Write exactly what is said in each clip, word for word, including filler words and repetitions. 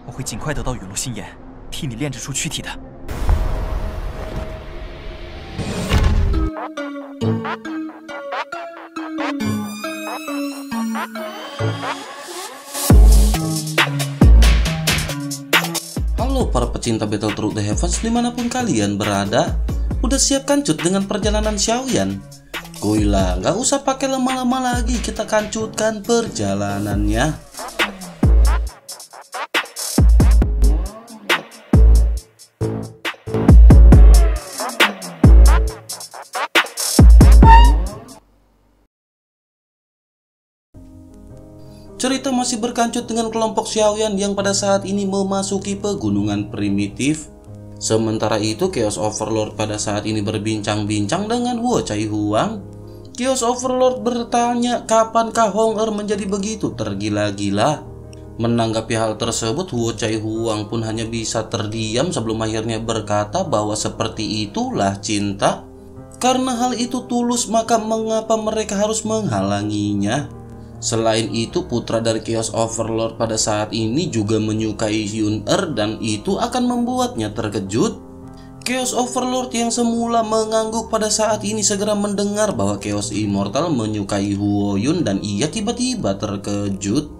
我会尽快得到陨落心炎，替你炼制出躯体的。 Halo para pecinta Battle Through the Heavens dimanapun kalian berada. Udah siap kancut dengan perjalanan Xiaoyan? Kuilah, gak usah pakai lama-lama lagi, kita kancutkan perjalanannya. Cerita masih berkancut dengan kelompok Xiaoyan yang pada saat ini memasuki pegunungan primitif. Sementara itu, Chaos Overlord pada saat ini berbincang-bincang dengan Huo Cai Huang. Chaos Overlord bertanya kapankah Hong Er menjadi begitu tergila-gila. Menanggapi hal tersebut, Huo Cai Huang pun hanya bisa terdiam sebelum akhirnya berkata bahwa seperti itulah cinta. Karena hal itu tulus, maka mengapa mereka harus menghalanginya? Selain itu, putra dari Chaos Overlord pada saat ini juga menyukai Yun Er dan itu akan membuatnya terkejut. Chaos Overlord yang semula mengangguk pada saat ini segera mendengar bahwa Chaos Immortal menyukai Huo Yun dan ia tiba-tiba terkejut.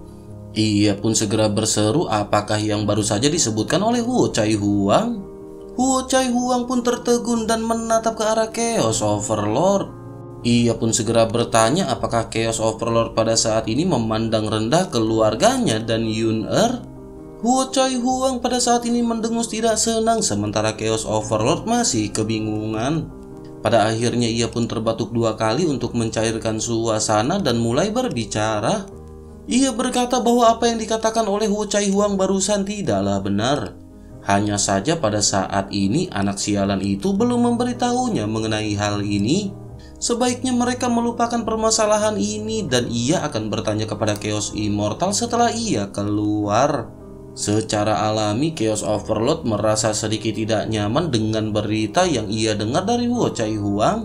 Ia pun segera berseru apakah yang baru saja disebutkan oleh Huo Cai Huang. Huo Cai Huang pun tertegun dan menatap ke arah Chaos Overlord. Ia pun segera bertanya apakah Chaos Overlord pada saat ini memandang rendah keluarganya dan Yun Er. Huo Cai Huang pada saat ini mendengus tidak senang sementara Chaos Overlord masih kebingungan. Pada akhirnya ia pun terbatuk dua kali untuk mencairkan suasana dan mulai berbicara. Ia berkata bahwa apa yang dikatakan oleh Huo Cai Huang barusan tidaklah benar. Hanya saja pada saat ini anak sialan itu belum memberitahunya mengenai hal ini. Sebaiknya mereka melupakan permasalahan ini dan ia akan bertanya kepada Chaos Immortal setelah ia keluar. Secara alami, Chaos Overlord merasa sedikit tidak nyaman dengan berita yang ia dengar dari Huo Cai Huang.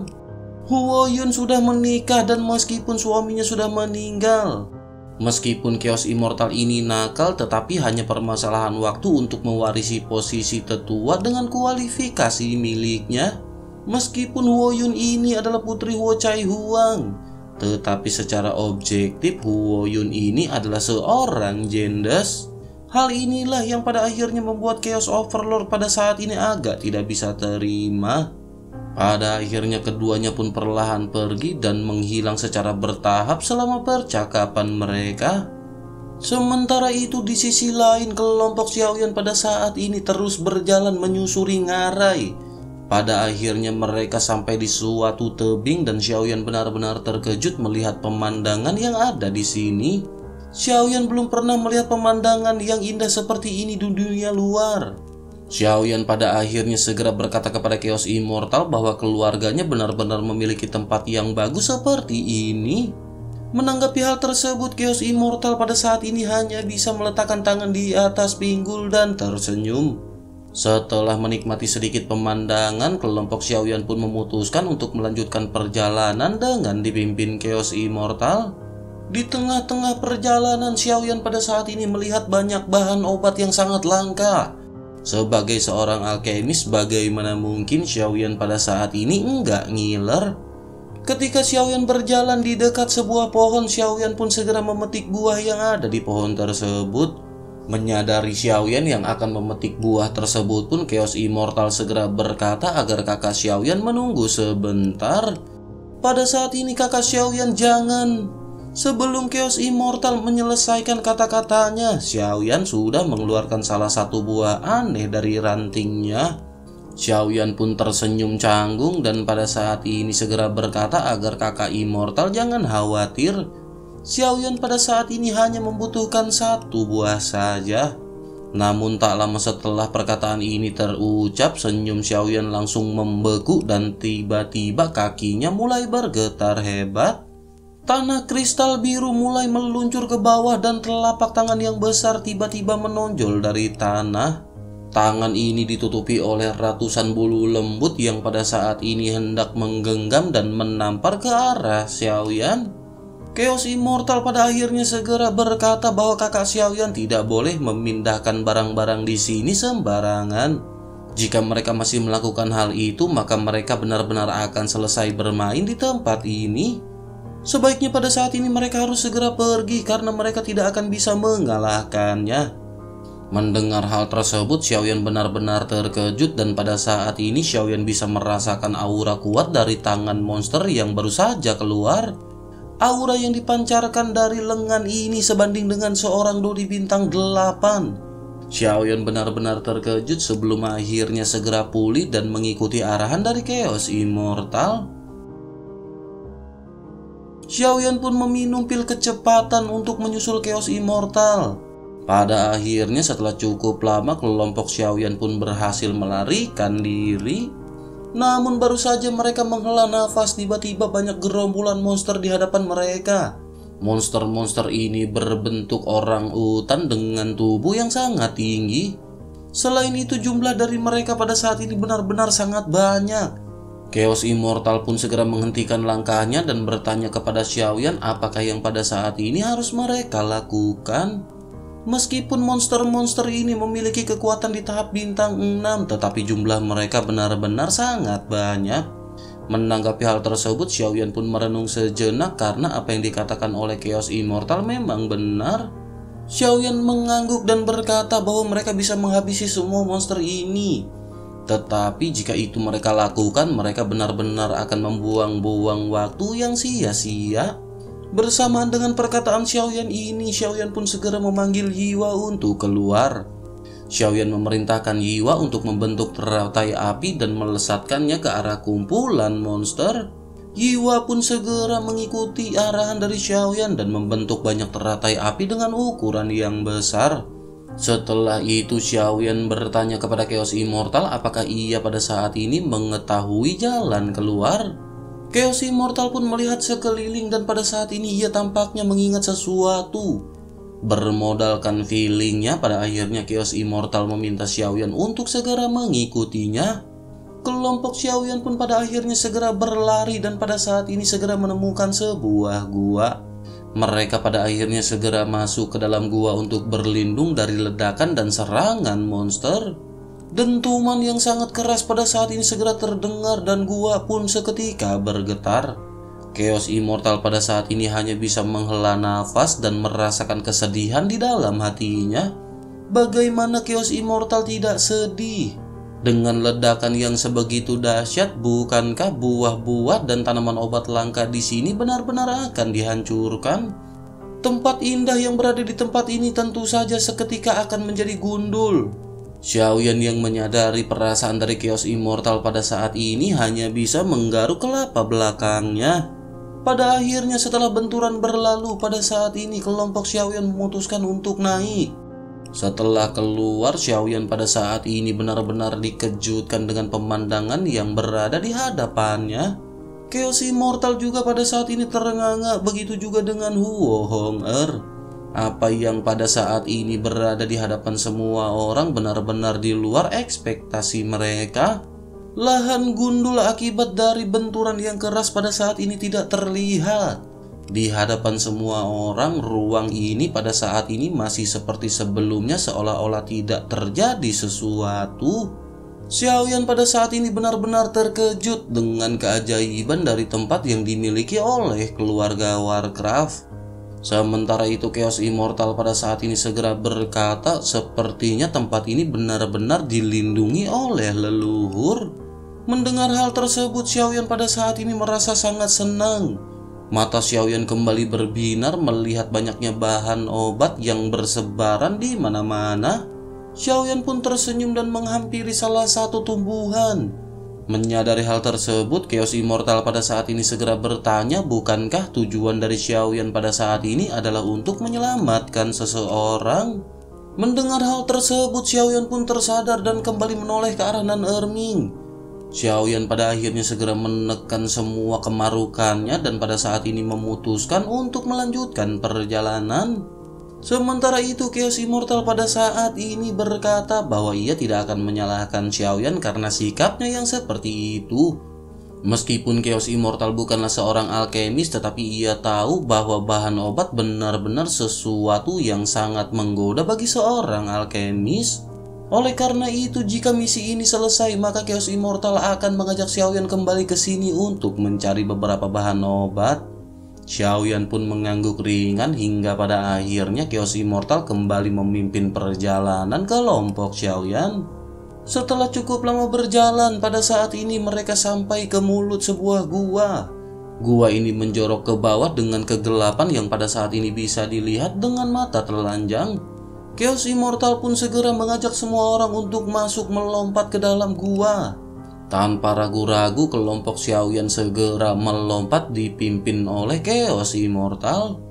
Huo Yun sudah menikah dan meskipun suaminya sudah meninggal. Meskipun Chaos Immortal ini nakal, tetapi hanya permasalahan waktu untuk mewarisi posisi tetua dengan kualifikasi miliknya. Meskipun Huo Yun ini adalah putri Huo Cai Huang, tetapi secara objektif Huo Yun ini adalah seorang jendes. Hal inilah yang pada akhirnya membuat Chaos Overlord pada saat ini agak tidak bisa terima. Pada akhirnya keduanya pun perlahan pergi dan menghilang secara bertahap selama percakapan mereka. Sementara itu di sisi lain kelompok Xiaoyan pada saat ini terus berjalan menyusuri ngarai. Pada akhirnya mereka sampai di suatu tebing dan Xiaoyan benar-benar terkejut melihat pemandangan yang ada di sini. Xiaoyan belum pernah melihat pemandangan yang indah seperti ini di dunia luar. Xiaoyan pada akhirnya segera berkata kepada Chaos Immortal bahwa keluarganya benar-benar memiliki tempat yang bagus seperti ini. Menanggapi hal tersebut, Chaos Immortal pada saat ini hanya bisa meletakkan tangan di atas pinggul dan tersenyum. Setelah menikmati sedikit pemandangan, kelompok Xiaoyan pun memutuskan untuk melanjutkan perjalanan dengan dipimpin Chaos Immortal. Di tengah-tengah perjalanan, Xiaoyan pada saat ini melihat banyak bahan obat yang sangat langka. Sebagai seorang alkemis, bagaimana mungkin Xiaoyan pada saat ini enggak ngiler? Ketika Xiaoyan berjalan di dekat sebuah pohon, Xiaoyan pun segera memetik buah yang ada di pohon tersebut. Menyadari Xiaoyan yang akan memetik buah tersebut pun Chaos Immortal segera berkata agar kakak Xiaoyan menunggu sebentar. Pada saat ini kakak Xiaoyan jangan. Sebelum Chaos Immortal menyelesaikan kata-katanya, Xiaoyan sudah mengeluarkan salah satu buah aneh dari rantingnya. Xiaoyan pun tersenyum canggung dan pada saat ini segera berkata agar kakak Immortal jangan khawatir. Xiaoyan pada saat ini hanya membutuhkan satu buah saja. Namun tak lama setelah perkataan ini terucap, senyum Xiaoyan langsung membeku dan tiba-tiba kakinya mulai bergetar hebat. Tanah kristal biru mulai meluncur ke bawah dan telapak tangan yang besar tiba-tiba menonjol dari tanah. Tangan ini ditutupi oleh ratusan bulu lembut yang pada saat ini hendak menggenggam dan menampar ke arah Xiaoyan. Chaos Immortal pada akhirnya segera berkata bahwa kakak Xiaoyan tidak boleh memindahkan barang-barang di sini sembarangan. Jika mereka masih melakukan hal itu, maka mereka benar-benar akan selesai bermain di tempat ini. Sebaiknya pada saat ini mereka harus segera pergi karena mereka tidak akan bisa mengalahkannya. Mendengar hal tersebut, Xiaoyan benar-benar terkejut dan pada saat ini Xiaoyan bisa merasakan aura kuat dari tangan monster yang baru saja keluar. Aura yang dipancarkan dari lengan ini sebanding dengan seorang dodi bintang delapan. Xiaoyan benar-benar terkejut sebelum akhirnya segera pulih dan mengikuti arahan dari Chaos Immortal. Xiaoyan pun meminum pil kecepatan untuk menyusul Chaos Immortal. Pada akhirnya setelah cukup lama kelompok Xiaoyan pun berhasil melarikan diri. Namun baru saja mereka menghela nafas, tiba-tiba banyak gerombolan monster di hadapan mereka. Monster-monster ini berbentuk orang utan dengan tubuh yang sangat tinggi. Selain itu jumlah dari mereka pada saat ini benar-benar sangat banyak. Chaos Immortal pun segera menghentikan langkahnya dan bertanya kepada Xiaoyan apakah yang pada saat ini harus mereka lakukan. Meskipun monster-monster ini memiliki kekuatan di tahap bintang enam, tetapi jumlah mereka benar-benar sangat banyak. Menanggapi hal tersebut, Xiaoyan pun merenung sejenak karena apa yang dikatakan oleh Chaos Immortal memang benar. Xiaoyan mengangguk dan berkata bahwa mereka bisa menghabisi semua monster ini. Tetapi jika itu mereka lakukan, mereka benar-benar akan membuang-buang waktu yang sia-sia. Bersamaan dengan perkataan Xiaoyan ini, Xiaoyan pun segera memanggil Yiwa untuk keluar. Xiaoyan memerintahkan Yiwa untuk membentuk teratai api dan melesatkannya ke arah kumpulan monster. Yiwa pun segera mengikuti arahan dari Xiaoyan dan membentuk banyak teratai api dengan ukuran yang besar. Setelah itu Xiaoyan bertanya kepada Chaos Immortal apakah ia pada saat ini mengetahui jalan keluar. Chaos Immortal pun melihat sekeliling dan pada saat ini ia tampaknya mengingat sesuatu. Bermodalkan feelingnya, pada akhirnya Chaos Immortal meminta Xiaoyan untuk segera mengikutinya. Kelompok Xiaoyan pun pada akhirnya segera berlari dan pada saat ini segera menemukan sebuah gua. Mereka pada akhirnya segera masuk ke dalam gua untuk berlindung dari ledakan dan serangan monster. Dentuman yang sangat keras pada saat ini segera terdengar dan gua pun seketika bergetar. Chaos Immortal pada saat ini hanya bisa menghela nafas dan merasakan kesedihan di dalam hatinya. Bagaimana Chaos Immortal tidak sedih? Dengan ledakan yang sebegitu dahsyat, bukankah buah-buah dan tanaman obat langka di sini benar-benar akan dihancurkan? Tempat indah yang berada di tempat ini tentu saja seketika akan menjadi gundul. Xiaoyan yang menyadari perasaan dari Chaos Immortal pada saat ini hanya bisa menggaruk kelapa belakangnya. Pada akhirnya setelah benturan berlalu, pada saat ini kelompok Xiaoyan memutuskan untuk naik. Setelah keluar, Xiaoyan pada saat ini benar-benar dikejutkan dengan pemandangan yang berada di hadapannya. Chaos Immortal juga pada saat ini terengah-engah, begitu juga dengan Huo Hong-er. Apa yang pada saat ini berada di hadapan semua orang benar-benar di luar ekspektasi mereka. Lahan gundul akibat dari benturan yang keras pada saat ini tidak terlihat. Di hadapan semua orang, ruang ini pada saat ini masih seperti sebelumnya, seolah-olah tidak terjadi sesuatu. Xiaoyan pada saat ini benar-benar terkejut dengan keajaiban dari tempat yang dimiliki oleh keluarga Warcraft. Sementara itu Chaos Immortal pada saat ini segera berkata sepertinya tempat ini benar-benar dilindungi oleh leluhur. Mendengar hal tersebut, Xiaoyan pada saat ini merasa sangat senang. Mata Xiaoyan kembali berbinar melihat banyaknya bahan obat yang bersebaran di mana-mana. Xiaoyan pun tersenyum dan menghampiri salah satu tumbuhan. Menyadari hal tersebut, Chaos Immortal pada saat ini segera bertanya, bukankah tujuan dari Xiaoyan pada saat ini adalah untuk menyelamatkan seseorang? Mendengar hal tersebut, Xiaoyan pun tersadar dan kembali menoleh ke arah Nan Erming. Xiaoyan pada akhirnya segera menekan semua kemarukannya dan pada saat ini memutuskan untuk melanjutkan perjalanan. Sementara itu Chaos Immortal pada saat ini berkata bahwa ia tidak akan menyalahkan Xiaoyan karena sikapnya yang seperti itu. Meskipun Chaos Immortal bukanlah seorang alkemis, tetapi ia tahu bahwa bahan obat benar-benar sesuatu yang sangat menggoda bagi seorang alkemis. Oleh karena itu, jika misi ini selesai, maka Chaos Immortal akan mengajak Xiaoyan kembali ke sini untuk mencari beberapa bahan obat. Xiaoyan pun mengangguk ringan hingga pada akhirnya Chaos Immortal kembali memimpin perjalanan kelompok Xiaoyan. Setelah cukup lama berjalan, pada saat ini mereka sampai ke mulut sebuah gua. Gua ini menjorok ke bawah dengan kegelapan yang pada saat ini bisa dilihat dengan mata telanjang. Chaos Immortal pun segera mengajak semua orang untuk masuk melompat ke dalam gua. Tanpa ragu-ragu, kelompok Xiaoyan segera melompat dipimpin oleh Chaos Immortal.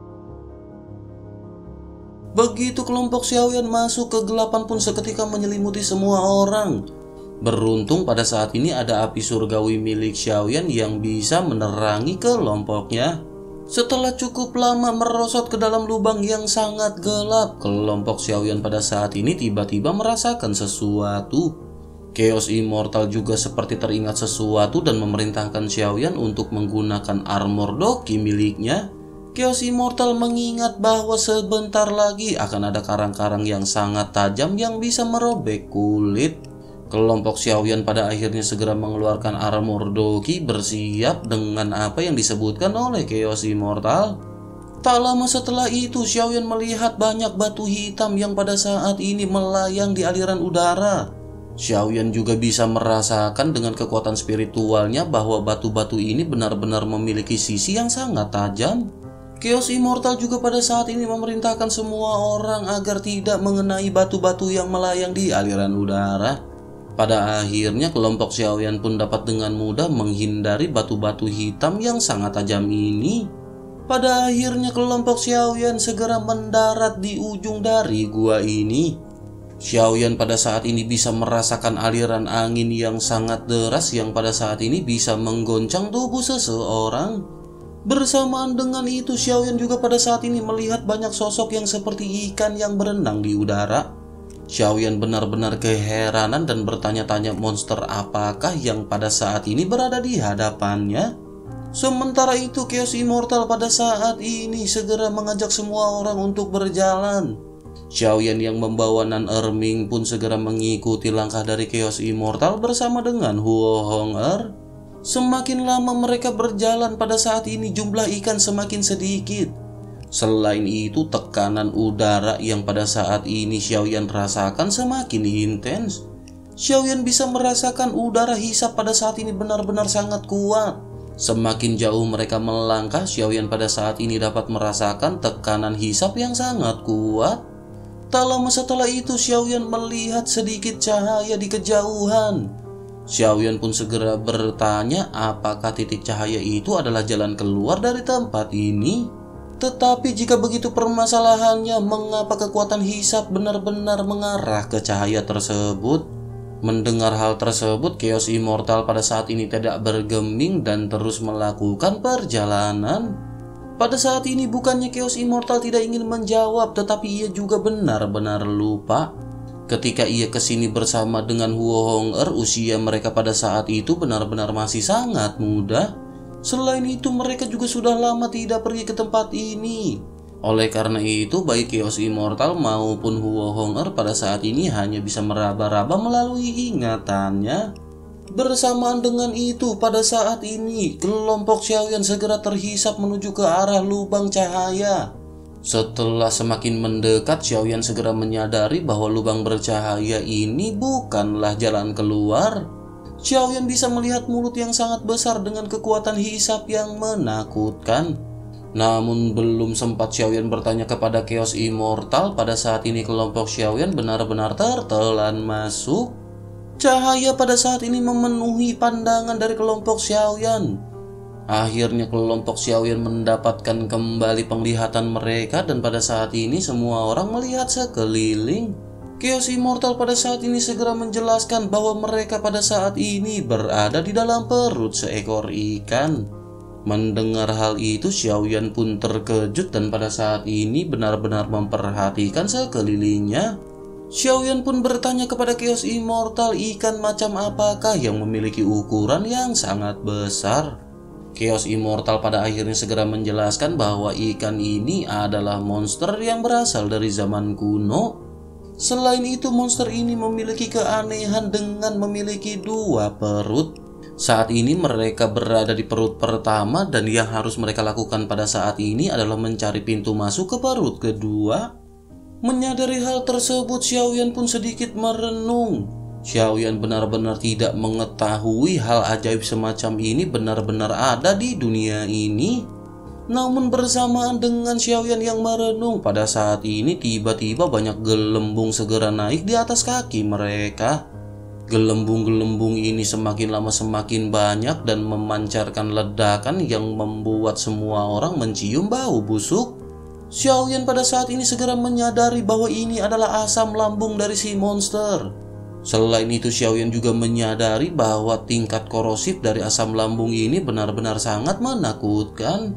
Begitu kelompok Xiaoyan masuk, kegelapan pun seketika menyelimuti semua orang. Beruntung pada saat ini ada api surgawi milik Xiaoyan yang bisa menerangi kelompoknya. Setelah cukup lama merosot ke dalam lubang yang sangat gelap, kelompok Xiaoyan pada saat ini tiba-tiba merasakan sesuatu. Chaos Immortal juga seperti teringat sesuatu dan memerintahkan Xiaoyan untuk menggunakan armor Doki miliknya. Chaos Immortal mengingat bahwa sebentar lagi akan ada karang-karang yang sangat tajam yang bisa merobek kulit. Kelompok Xiaoyan pada akhirnya segera mengeluarkan armor Doki bersiap dengan apa yang disebutkan oleh Chaos Immortal. Tak lama setelah itu, Xiaoyan melihat banyak batu hitam yang pada saat ini melayang di aliran udara. Xiaoyan juga bisa merasakan dengan kekuatan spiritualnya bahwa batu-batu ini benar-benar memiliki sisi yang sangat tajam. Chaos Immortal juga pada saat ini memerintahkan semua orang agar tidak mengenai batu-batu yang melayang di aliran udara. Pada akhirnya kelompok Xiaoyan pun dapat dengan mudah menghindari batu-batu hitam yang sangat tajam ini. Pada akhirnya kelompok Xiaoyan segera mendarat di ujung dari gua ini. Xiaoyan pada saat ini bisa merasakan aliran angin yang sangat deras yang pada saat ini bisa menggoncang tubuh seseorang. Bersamaan dengan itu, Xiaoyan juga pada saat ini melihat banyak sosok yang seperti ikan yang berenang di udara. Xiaoyan benar-benar keheranan dan bertanya-tanya monster apakah yang pada saat ini berada di hadapannya. Sementara itu, Chaos Immortal pada saat ini segera mengajak semua orang untuk berjalan. Xiaoyan yang membawa Nan Erming pun segera mengikuti langkah dari Chaos Immortal bersama dengan Huo Hong'er. Semakin lama mereka berjalan, pada saat ini jumlah ikan semakin sedikit. Selain itu, tekanan udara yang pada saat ini Xiaoyan rasakan semakin intens. Xiaoyan bisa merasakan udara hisap pada saat ini benar-benar sangat kuat. Semakin jauh mereka melangkah, Xiaoyan pada saat ini dapat merasakan tekanan hisap yang sangat kuat. Tak lama setelah itu, Xiaoyan melihat sedikit cahaya di kejauhan. Xiaoyan pun segera bertanya apakah titik cahaya itu adalah jalan keluar dari tempat ini. Tetapi jika begitu permasalahannya, mengapa kekuatan hisap benar-benar mengarah ke cahaya tersebut? Mendengar hal tersebut, Chaos Immortal pada saat ini tidak bergeming dan terus melakukan perjalanan. Pada saat ini bukannya Chaos Immortal tidak ingin menjawab, tetapi ia juga benar-benar lupa. Ketika ia kesini bersama dengan Huo Hong'er, usia mereka pada saat itu benar-benar masih sangat muda. Selain itu, mereka juga sudah lama tidak pergi ke tempat ini. Oleh karena itu, baik Chaos Immortal maupun Huo Hong'er pada saat ini hanya bisa meraba-raba melalui ingatannya. Bersamaan dengan itu, pada saat ini, kelompok Xiaoyan segera terhisap menuju ke arah lubang cahaya. Setelah semakin mendekat, Xiaoyan segera menyadari bahwa lubang bercahaya ini bukanlah jalan keluar. Xiaoyan bisa melihat mulut yang sangat besar dengan kekuatan hisap yang menakutkan. Namun belum sempat Xiaoyan bertanya kepada Chaos Immortal, pada saat ini kelompok Xiaoyan benar-benar tertelan masuk. Cahaya pada saat ini memenuhi pandangan dari kelompok Xiaoyan. Akhirnya kelompok Xiaoyan mendapatkan kembali penglihatan mereka dan pada saat ini semua orang melihat sekeliling. Chaos Immortal pada saat ini segera menjelaskan bahwa mereka pada saat ini berada di dalam perut seekor ikan. Mendengar hal itu, Xiaoyan pun terkejut dan pada saat ini benar-benar memperhatikan sekelilingnya. Xiaoyan pun bertanya kepada Chaos Immortal ikan macam apakah yang memiliki ukuran yang sangat besar. Chaos Immortal pada akhirnya segera menjelaskan bahwa ikan ini adalah monster yang berasal dari zaman kuno. Selain itu, monster ini memiliki keanehan dengan memiliki dua perut. Saat ini mereka berada di perut pertama dan yang harus mereka lakukan pada saat ini adalah mencari pintu masuk ke perut kedua. Menyadari hal tersebut, Xiaoyan pun sedikit merenung. Xiaoyan benar-benar tidak mengetahui hal ajaib semacam ini benar-benar ada di dunia ini. Namun bersamaan dengan Xiaoyan yang merenung, pada saat ini tiba-tiba banyak gelembung segera naik di atas kaki mereka. Gelembung-gelembung ini semakin lama semakin banyak dan memancarkan ledakan yang membuat semua orang mencium bau busuk. Xiaoyan pada saat ini segera menyadari bahwa ini adalah asam lambung dari si monster. Selain itu, Xiaoyan juga menyadari bahwa tingkat korosif dari asam lambung ini benar-benar sangat menakutkan.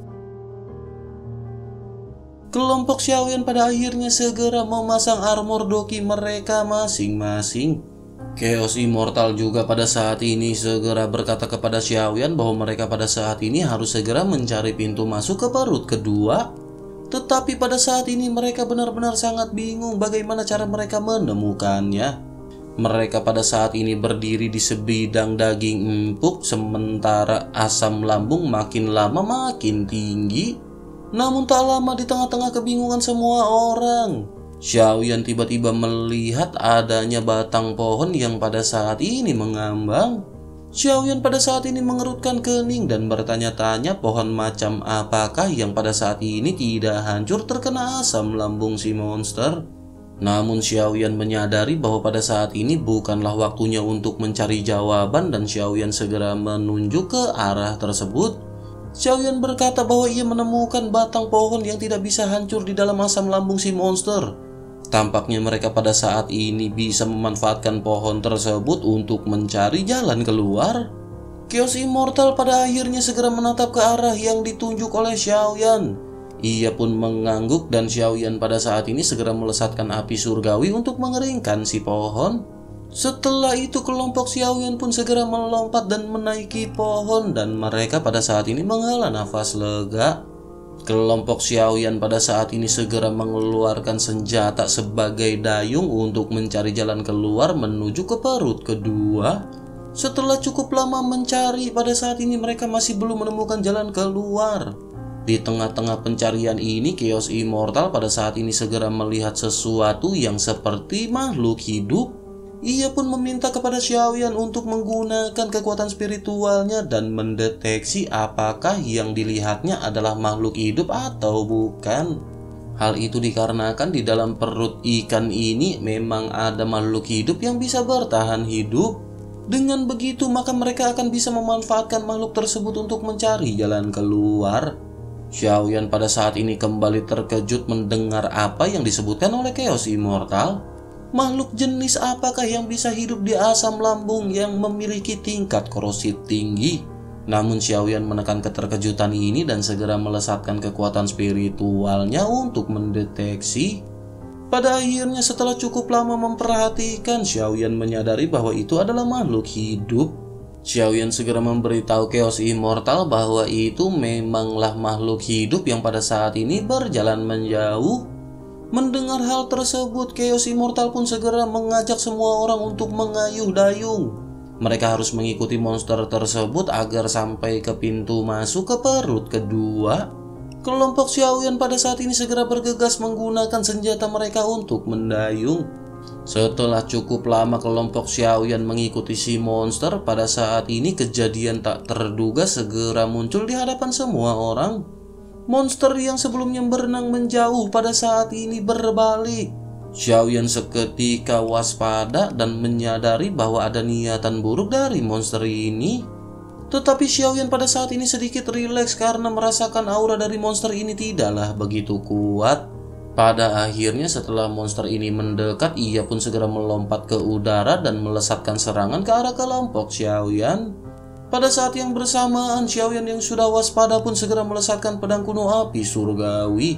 Kelompok Xiaoyan pada akhirnya segera memasang armor doki mereka masing-masing. Chaos Immortal juga pada saat ini segera berkata kepada Xiaoyan bahwa mereka pada saat ini harus segera mencari pintu masuk ke perut kedua. Tetapi pada saat ini mereka benar-benar sangat bingung bagaimana cara mereka menemukannya. Mereka pada saat ini berdiri di sebidang daging empuk sementara asam lambung makin lama makin tinggi. Namun tak lama di tengah-tengah kebingungan semua orang, Xiaoyan tiba-tiba melihat adanya batang pohon yang pada saat ini mengambang. Xiaoyan pada saat ini mengerutkan kening dan bertanya-tanya pohon macam apakah yang pada saat ini tidak hancur terkena asam lambung si monster. Namun Xiaoyan menyadari bahwa pada saat ini bukanlah waktunya untuk mencari jawaban dan Xiaoyan segera menunjuk ke arah tersebut. Xiaoyan berkata bahwa ia menemukan batang pohon yang tidak bisa hancur di dalam asam lambung si monster. Tampaknya mereka pada saat ini bisa memanfaatkan pohon tersebut untuk mencari jalan keluar. Chaos Immortal pada akhirnya segera menatap ke arah yang ditunjuk oleh Xiaoyan. Ia pun mengangguk dan Xiaoyan pada saat ini segera melesatkan api surgawi untuk mengeringkan si pohon. Setelah itu kelompok Xiaoyan pun segera melompat dan menaiki pohon dan mereka pada saat ini menghela nafas lega. Kelompok Xiaoyan pada saat ini segera mengeluarkan senjata sebagai dayung untuk mencari jalan keluar menuju ke perut kedua. Setelah cukup lama mencari, pada saat ini mereka masih belum menemukan jalan keluar. Di tengah-tengah pencarian ini, Chaos Immortal pada saat ini segera melihat sesuatu yang seperti makhluk hidup. Ia pun meminta kepada Xiaoyan untuk menggunakan kekuatan spiritualnya dan mendeteksi apakah yang dilihatnya adalah makhluk hidup atau bukan. Hal itu dikarenakan di dalam perut ikan ini memang ada makhluk hidup yang bisa bertahan hidup. Dengan begitu maka mereka akan bisa memanfaatkan makhluk tersebut untuk mencari jalan keluar. Xiaoyan pada saat ini kembali terkejut mendengar apa yang disebutkan oleh Chaos Immortal. Makhluk jenis apakah yang bisa hidup di asam lambung yang memiliki tingkat korosif tinggi? Namun Xiaoyan menekan keterkejutan ini dan segera melesatkan kekuatan spiritualnya untuk mendeteksi. Pada akhirnya setelah cukup lama memperhatikan, Xiaoyan menyadari bahwa itu adalah makhluk hidup. Xiaoyan segera memberitahu Chaos Immortal bahwa itu memanglah makhluk hidup yang pada saat ini berjalan menjauh. Mendengar hal tersebut, Chaos Immortal pun segera mengajak semua orang untuk mengayuh dayung. Mereka harus mengikuti monster tersebut agar sampai ke pintu masuk ke perut kedua. Kelompok Xiaoyan pada saat ini segera bergegas menggunakan senjata mereka untuk mendayung. Setelah cukup lama kelompok Xiaoyan mengikuti si monster, pada saat ini kejadian tak terduga segera muncul di hadapan semua orang. Monster yang sebelumnya berenang menjauh pada saat ini berbalik. Xiaoyan seketika waspada dan menyadari bahwa ada niatan buruk dari monster ini. Tetapi Xiaoyan pada saat ini sedikit rileks karena merasakan aura dari monster ini tidaklah begitu kuat. Pada akhirnya setelah monster ini mendekat, ia pun segera melompat ke udara dan melesatkan serangan ke arah kelompok Xiaoyan. Pada saat yang bersamaan, Xiaoyan yang sudah waspada pun segera melesatkan pedang kuno api surgawi.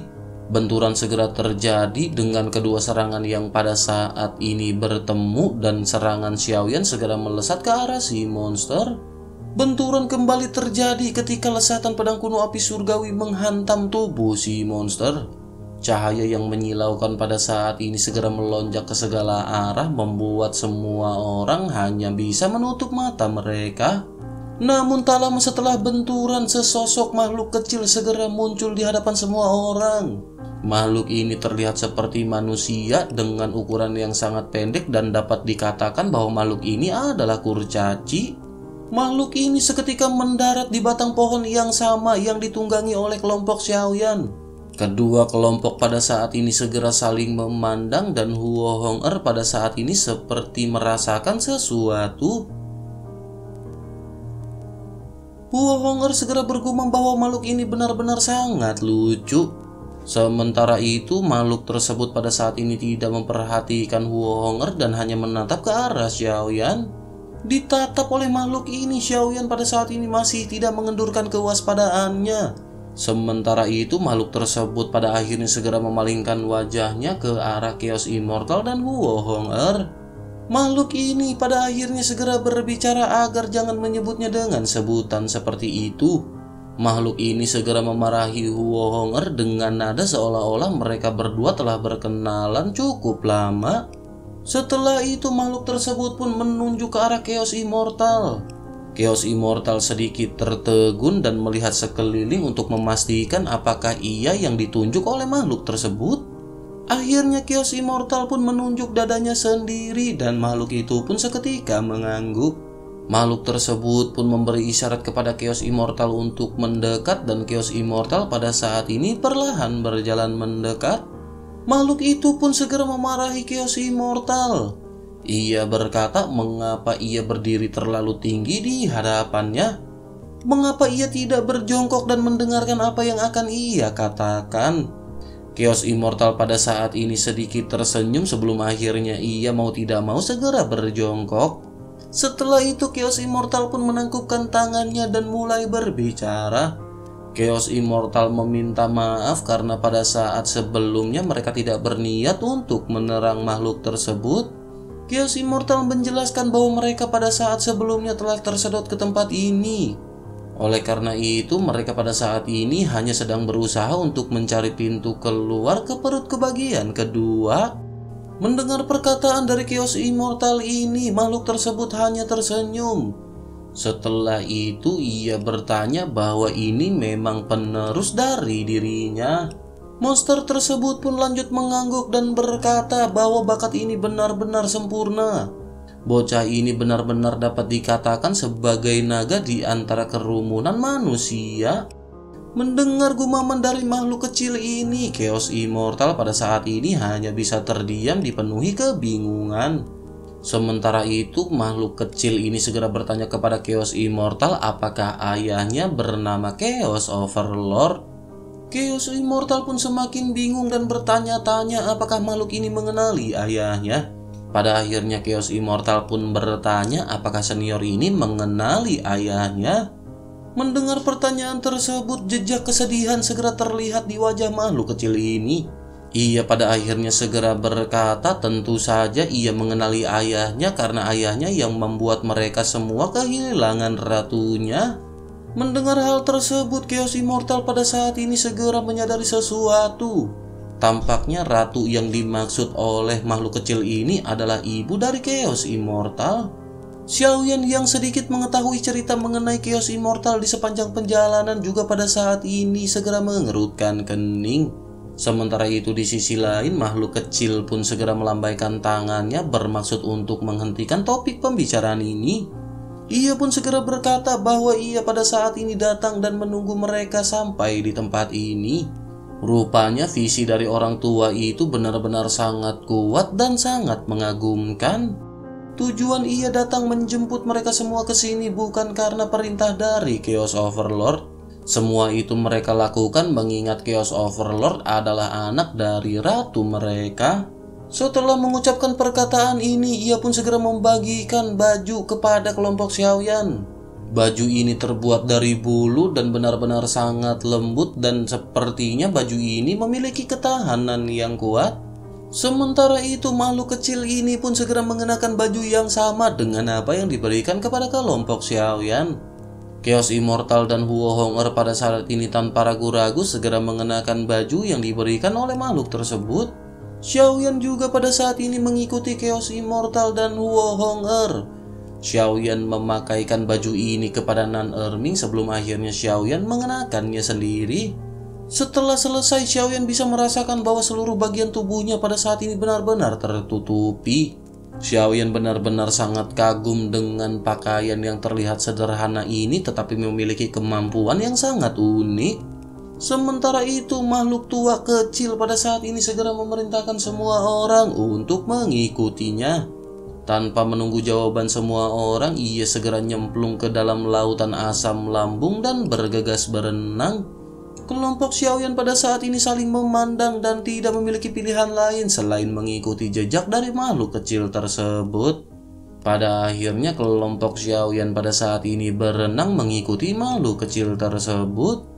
Benturan segera terjadi dengan kedua serangan yang pada saat ini bertemu dan serangan Xiaoyan segera melesat ke arah si monster. Benturan kembali terjadi ketika lesatan pedang kuno api surgawi menghantam tubuh si monster. Cahaya yang menyilaukan pada saat ini segera melonjak ke segala arah membuat semua orang hanya bisa menutup mata mereka. Namun tak lama setelah benturan, sesosok makhluk kecil segera muncul di hadapan semua orang. Makhluk ini terlihat seperti manusia dengan ukuran yang sangat pendek dan dapat dikatakan bahwa makhluk ini adalah kurcaci. Makhluk ini seketika mendarat di batang pohon yang sama yang ditunggangi oleh kelompok Xiaoyan. Kedua kelompok pada saat ini segera saling memandang dan Huo Hong'er pada saat ini seperti merasakan sesuatu. Huo Hong'er segera bergumam bahwa makhluk ini benar-benar sangat lucu. Sementara itu, makhluk tersebut pada saat ini tidak memperhatikan Huo Hong'er dan hanya menatap ke arah Xiaoyan. Ditatap oleh makhluk ini, Xiaoyan pada saat ini masih tidak mengendurkan kewaspadaannya. Sementara itu, makhluk tersebut pada akhirnya segera memalingkan wajahnya ke arah Chaos Immortal dan Huo Hong'er. Makhluk ini pada akhirnya segera berbicara agar jangan menyebutnya dengan sebutan seperti itu. Makhluk ini segera memarahi Huo Hong'er dengan nada seolah-olah mereka berdua telah berkenalan cukup lama. Setelah itu makhluk tersebut pun menunjuk ke arah Chaos Immortal. Chaos Immortal sedikit tertegun dan melihat sekeliling untuk memastikan apakah ia yang ditunjuk oleh makhluk tersebut. Akhirnya Chaos Immortal pun menunjuk dadanya sendiri dan makhluk itu pun seketika mengangguk. Makhluk tersebut pun memberi isyarat kepada Chaos Immortal untuk mendekat dan Chaos Immortal pada saat ini perlahan berjalan mendekat. Makhluk itu pun segera memarahi Chaos Immortal. Ia berkata mengapa ia berdiri terlalu tinggi di hadapannya. Mengapa ia tidak berjongkok dan mendengarkan apa yang akan ia katakan. Chaos Immortal pada saat ini sedikit tersenyum sebelum akhirnya ia mau tidak mau segera berjongkok. Setelah itu Chaos Immortal pun menangkupkan tangannya dan mulai berbicara. Chaos Immortal meminta maaf karena pada saat sebelumnya mereka tidak berniat untuk menerang makhluk tersebut. Chaos Immortal menjelaskan bahwa mereka pada saat sebelumnya telah tersedot ke tempat ini. Oleh karena itu mereka pada saat ini hanya sedang berusaha untuk mencari pintu keluar ke perut ke bagian kedua. Mendengar perkataan dari Chaos Immortal ini, makhluk tersebut hanya tersenyum. Setelah itu ia bertanya bahwa ini memang penerus dari dirinya. Monster tersebut pun lanjut mengangguk dan berkata bahwa bakat ini benar-benar sempurna. Bocah ini benar-benar dapat dikatakan sebagai naga di antara kerumunan manusia. Mendengar gumaman dari makhluk kecil ini, Chaos Immortal pada saat ini hanya bisa terdiam dipenuhi kebingungan. Sementara itu, makhluk kecil ini segera bertanya kepada Chaos Immortal apakah ayahnya bernama Chaos Overlord. Chaos Immortal pun semakin bingung dan bertanya-tanya apakah makhluk ini mengenali ayahnya. Pada akhirnya Chaos Immortal pun bertanya apakah senior ini mengenali ayahnya. Mendengar pertanyaan tersebut, jejak kesedihan segera terlihat di wajah makhluk kecil ini. Ia pada akhirnya segera berkata tentu saja ia mengenali ayahnya karena ayahnya yang membuat mereka semua kehilangan ratunya. Mendengar hal tersebut, Chaos Immortal pada saat ini segera menyadari sesuatu. Tampaknya ratu yang dimaksud oleh makhluk kecil ini adalah ibu dari Chaos Immortal. Xiaoyan yang sedikit mengetahui cerita mengenai Chaos Immortal di sepanjang perjalanan juga pada saat ini segera mengerutkan kening. Sementara itu di sisi lain makhluk kecil pun segera melambaikan tangannya bermaksud untuk menghentikan topik pembicaraan ini. Ia pun segera berkata bahwa ia pada saat ini datang dan menunggu mereka sampai di tempat ini. Rupanya visi dari orang tua itu benar-benar sangat kuat dan sangat mengagumkan. Tujuan ia datang menjemput mereka semua ke sini bukan karena perintah dari Chaos Overlord. Semua itu mereka lakukan mengingat Chaos Overlord adalah anak dari ratu mereka. Setelah mengucapkan perkataan ini, ia pun segera membagikan baju kepada kelompok Xiaoyan. Baju ini terbuat dari bulu dan benar-benar sangat lembut dan sepertinya baju ini memiliki ketahanan yang kuat. Sementara itu makhluk kecil ini pun segera mengenakan baju yang sama dengan apa yang diberikan kepada kelompok Xiaoyan. Chaos Immortal dan Huo Hong-er pada saat ini tanpa ragu-ragu segera mengenakan baju yang diberikan oleh makhluk tersebut. Xiaoyan juga pada saat ini mengikuti Chaos Immortal dan Huo Hong-er. Xiaoyan memakaikan baju ini kepada Nan Erming sebelum akhirnya Xiaoyan mengenakannya sendiri. Setelah selesai, Xiaoyan bisa merasakan bahwa seluruh bagian tubuhnya pada saat ini benar-benar tertutupi. Xiaoyan benar-benar sangat kagum dengan pakaian yang terlihat sederhana ini tetapi memiliki kemampuan yang sangat unik. Sementara itu, makhluk tua kecil pada saat ini segera memerintahkan semua orang untuk mengikutinya. Tanpa menunggu jawaban semua orang, ia segera nyemplung ke dalam lautan asam lambung dan bergegas berenang. Kelompok Xiaoyan pada saat ini saling memandang dan tidak memiliki pilihan lain selain mengikuti jejak dari makhluk kecil tersebut. Pada akhirnya kelompok Xiaoyan pada saat ini berenang mengikuti makhluk kecil tersebut.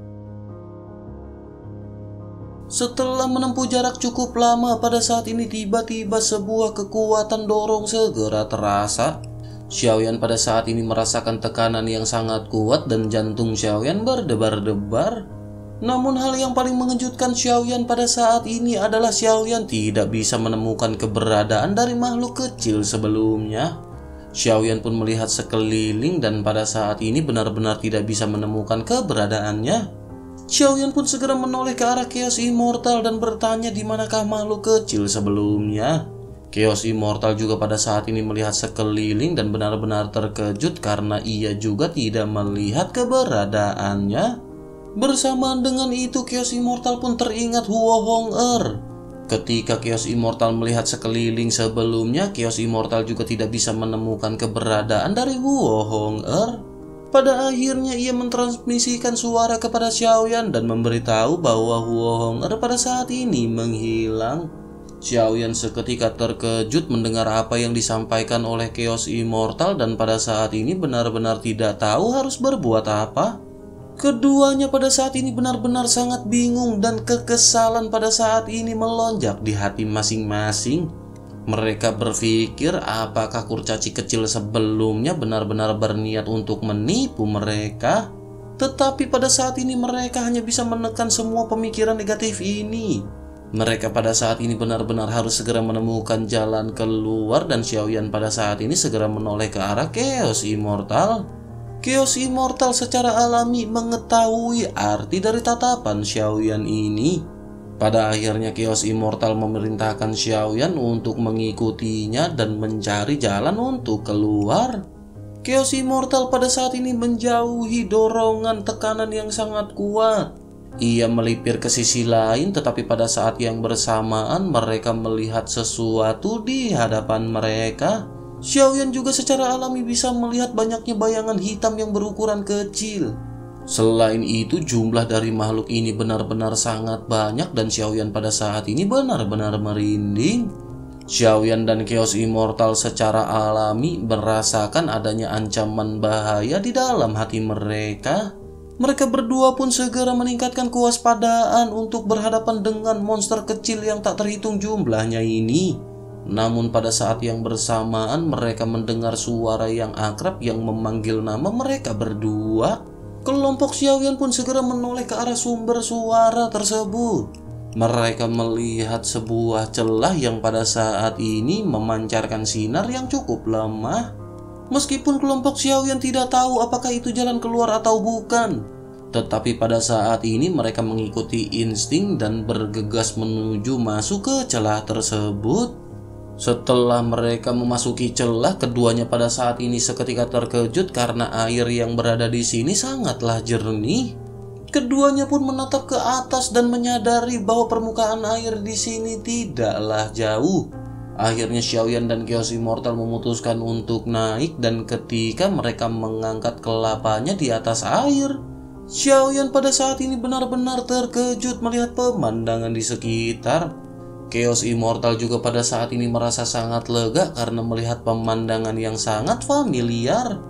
Setelah menempuh jarak cukup lama, pada saat ini tiba-tiba sebuah kekuatan dorong segera terasa. Xiaoyan pada saat ini merasakan tekanan yang sangat kuat dan jantung Xiaoyan berdebar-debar. Namun hal yang paling mengejutkan Xiaoyan pada saat ini adalah Xiaoyan tidak bisa menemukan keberadaan dari makhluk kecil sebelumnya. Xiaoyan pun melihat sekeliling dan pada saat ini benar-benar tidak bisa menemukan keberadaannya. Xiaoyan pun segera menoleh ke arah Chaos Immortal dan bertanya di manakah makhluk kecil sebelumnya. Chaos Immortal juga pada saat ini melihat sekeliling dan benar-benar terkejut karena ia juga tidak melihat keberadaannya. Bersamaan dengan itu, Chaos Immortal pun teringat Huo Hong-er. Ketika Chaos Immortal melihat sekeliling sebelumnya, Chaos Immortal juga tidak bisa menemukan keberadaan dari Huo Hong-er. Pada akhirnya ia mentransmisikan suara kepada Xiaoyan dan memberitahu bahwa Huo Hong-er pada saat ini menghilang. Xiaoyan seketika terkejut mendengar apa yang disampaikan oleh Chaos Immortal dan pada saat ini benar-benar tidak tahu harus berbuat apa. Keduanya pada saat ini benar-benar sangat bingung dan kekesalan pada saat ini melonjak di hati masing-masing. Mereka berpikir apakah kurcaci kecil sebelumnya benar-benar berniat untuk menipu mereka. Tetapi pada saat ini mereka hanya bisa menekan semua pemikiran negatif ini. Mereka pada saat ini benar-benar harus segera menemukan jalan keluar dan Xiaoyan pada saat ini segera menoleh ke arah Chaos Immortal. Chaos Immortal secara alami mengetahui arti dari tatapan Xiaoyan ini. Pada akhirnya Chaos Immortal memerintahkan Xiaoyan untuk mengikutinya dan mencari jalan untuk keluar. Chaos Immortal pada saat ini menjauhi dorongan tekanan yang sangat kuat. Ia melipir ke sisi lain tetapi pada saat yang bersamaan mereka melihat sesuatu di hadapan mereka. Xiaoyan juga secara alami bisa melihat banyaknya bayangan hitam yang berukuran kecil. Selain itu, jumlah dari makhluk ini benar-benar sangat banyak dan Xiaoyan pada saat ini benar-benar merinding. Xiaoyan dan Chaos Immortal secara alami merasakan adanya ancaman bahaya di dalam hati mereka. Mereka berdua pun segera meningkatkan kewaspadaan untuk berhadapan dengan monster kecil yang tak terhitung jumlahnya ini. Namun pada saat yang bersamaan mereka mendengar suara yang akrab yang memanggil nama mereka berdua. Kelompok Xiaoyan pun segera menoleh ke arah sumber suara tersebut. Mereka melihat sebuah celah yang pada saat ini memancarkan sinar yang cukup lemah. Meskipun kelompok Xiaoyan tidak tahu apakah itu jalan keluar atau bukan, tetapi pada saat ini mereka mengikuti insting dan bergegas menuju masuk ke celah tersebut. Setelah mereka memasuki celah, keduanya pada saat ini seketika terkejut karena air yang berada di sini sangatlah jernih. Keduanya pun menatap ke atas dan menyadari bahwa permukaan air di sini tidaklah jauh. Akhirnya Xiaoyan dan Chaos Immortal memutuskan untuk naik dan ketika mereka mengangkat kelapanya di atas air, Xiaoyan pada saat ini benar-benar terkejut melihat pemandangan di sekitar. Chaos Immortal juga pada saat ini merasa sangat lega karena melihat pemandangan yang sangat familiar.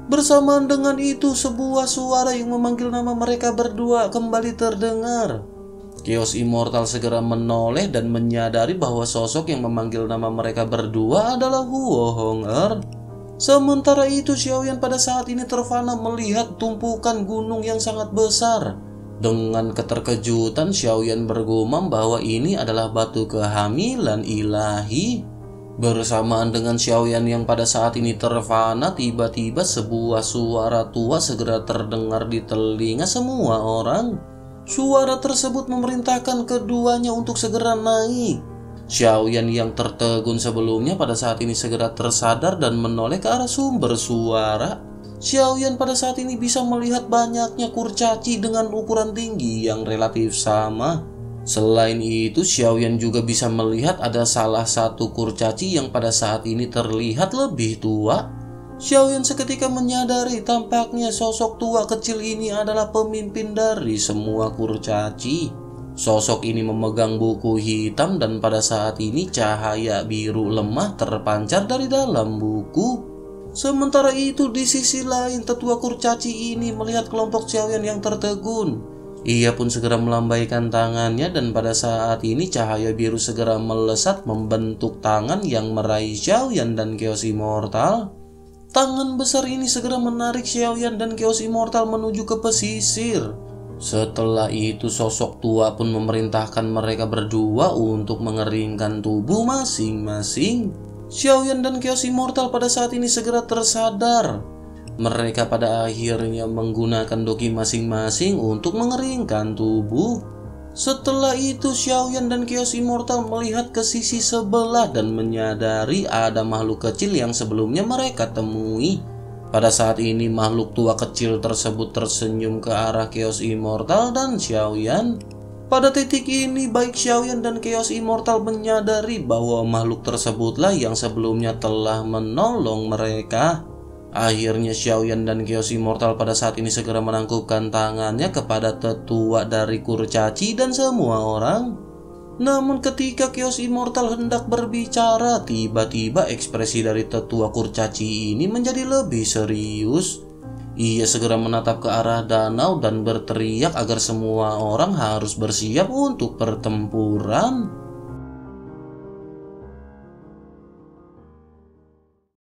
Bersamaan dengan itu, sebuah suara yang memanggil nama mereka berdua kembali terdengar. Chaos Immortal segera menoleh dan menyadari bahwa sosok yang memanggil nama mereka berdua adalah Huo Hong-er. Sementara itu, Xiaoyan pada saat ini terfana melihat tumpukan gunung yang sangat besar. Dengan keterkejutan, Xiaoyan bergumam bahwa ini adalah batu kehamilan ilahi. Bersamaan dengan Xiaoyan yang pada saat ini terfana, tiba-tiba sebuah suara tua segera terdengar di telinga semua orang. Suara tersebut memerintahkan keduanya untuk segera naik. Xiaoyan yang tertegun sebelumnya pada saat ini segera tersadar dan menoleh ke arah sumber suara. Xiaoyan pada saat ini bisa melihat banyaknya kurcaci dengan ukuran tinggi yang relatif sama. Selain itu, Xiaoyan juga bisa melihat ada salah satu kurcaci yang pada saat ini terlihat lebih tua. Xiaoyan seketika menyadari tampaknya sosok tua kecil ini adalah pemimpin dari semua kurcaci. Sosok ini memegang buku hitam dan pada saat ini cahaya biru lemah terpancar dari dalam buku. Sementara itu, di sisi lain, tetua kurcaci ini melihat kelompok Xiaoyan yang tertegun. Ia pun segera melambaikan tangannya dan pada saat ini cahaya biru segera melesat membentuk tangan yang meraih Xiaoyan dan Chaos Immortal. Tangan besar ini segera menarik Xiaoyan dan Chaos Immortal menuju ke pesisir. Setelah itu, sosok tua pun memerintahkan mereka berdua untuk mengeringkan tubuh masing-masing. Xiaoyan dan Chaos Immortal pada saat ini segera tersadar. Mereka pada akhirnya menggunakan doki masing-masing untuk mengeringkan tubuh. Setelah itu, Xiaoyan dan Chaos Immortal melihat ke sisi sebelah dan menyadari ada makhluk kecil yang sebelumnya mereka temui. Pada saat ini, makhluk tua kecil tersebut tersenyum ke arah Chaos Immortal dan Xiaoyan. Pada titik ini, baik Xiaoyan dan Chaos Immortal menyadari bahwa makhluk tersebutlah yang sebelumnya telah menolong mereka. Akhirnya Xiaoyan dan Chaos Immortal pada saat ini segera menangkupkan tangannya kepada tetua dari kurcaci dan semua orang. Namun ketika Chaos Immortal hendak berbicara, tiba-tiba ekspresi dari tetua kurcaci ini menjadi lebih serius. Ia segera menatap ke arah danau dan berteriak agar semua orang harus bersiap untuk pertempuran.